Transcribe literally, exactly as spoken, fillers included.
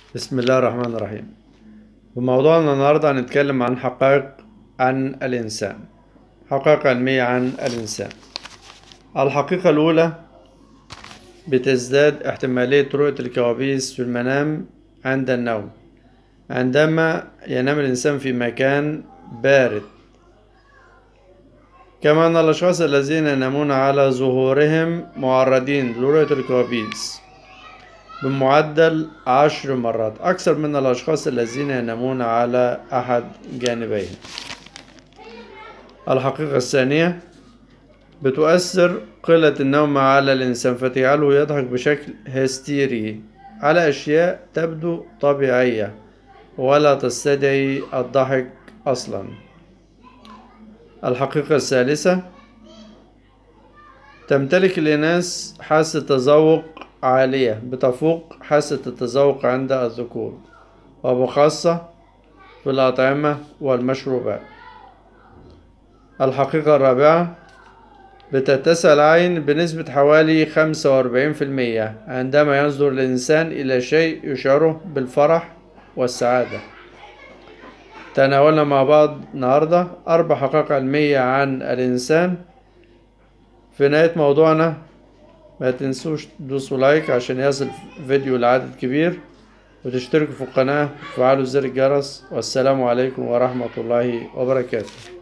بسم الله الرحمن الرحيم. في موضوعنا النهاردة هنتكلم عن حقائق عن الإنسان، حقائق علمية عن الإنسان. الحقيقة الأولى: بتزداد احتمالية رؤية الكوابيس في المنام عند النوم عندما ينام الإنسان في مكان بارد، كما أن الأشخاص الذين ينامون على ظهورهم معرضين لرؤية الكوابيس بمعدل عشر مرات أكثر من الأشخاص الذين ينامون على أحد جانبيهم. الحقيقة الثانية: بتؤثر قلة النوم على الإنسان فتجعله يضحك بشكل هستيري على أشياء تبدو طبيعية ولا تستدعي الضحك أصلا. الحقيقة الثالثة: تمتلك الإناث حاسة تذوق عالية بتفوق حاسة التذوق عند الذكور، وبخاصة في الأطعمة والمشروبات. الحقيقة الرابعة: بتتسع العين بنسبة حوالي خمسة وأربعين في المية عندما ينظر الإنسان إلى شيء يشعره بالفرح والسعادة. تناولنا مع بعض النهاردة أربع حقائق علمية عن الإنسان. في نهاية موضوعنا ما تنسوش تدوسوا لايك عشان يصل فيديو لعدد كبير، وتشتركوا في القناة وتفعلوا زر الجرس. والسلام عليكم ورحمة الله وبركاته.